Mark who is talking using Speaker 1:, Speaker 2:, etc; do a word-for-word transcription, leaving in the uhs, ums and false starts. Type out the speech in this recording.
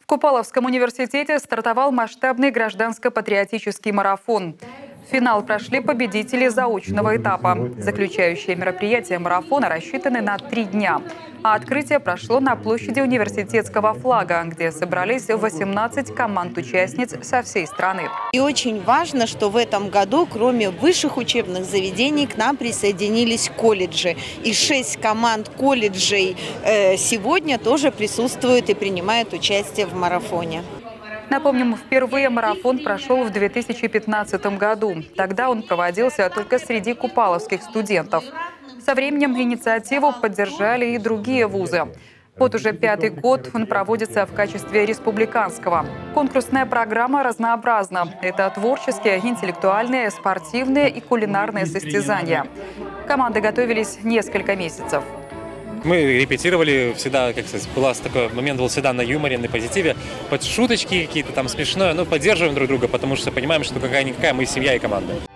Speaker 1: Купаловском университете стартовал масштабный гражданско-патриотический марафон. В финал прошли победители заочного этапа. Заключающие мероприятия марафона рассчитаны на три дня. А открытие прошло на площади университетского флага, где собрались восемнадцать команд-участниц со всей страны.
Speaker 2: И очень важно, что в этом году, кроме высших учебных заведений, к нам присоединились колледжи. И шесть команд колледжей э, сегодня тоже присутствуют и принимают участие в марафоне.
Speaker 1: Напомним, впервые марафон прошел в две тысячи пятнадцатом году. Тогда он проводился только среди купаловских студентов. Со временем инициативу поддержали и другие вузы. Вот уже пятый год он проводится в качестве республиканского. Конкурсная программа разнообразна. Это творческие, интеллектуальные, спортивные и кулинарные состязания. Команды готовились несколько месяцев.
Speaker 3: Мы репетировали всегда, как сказать, был такой момент, был всегда на юморе, на позитиве, под шуточки какие-то там смешное, но поддерживаем друг друга, потому что понимаем, что какая-никакая мы семья и команда.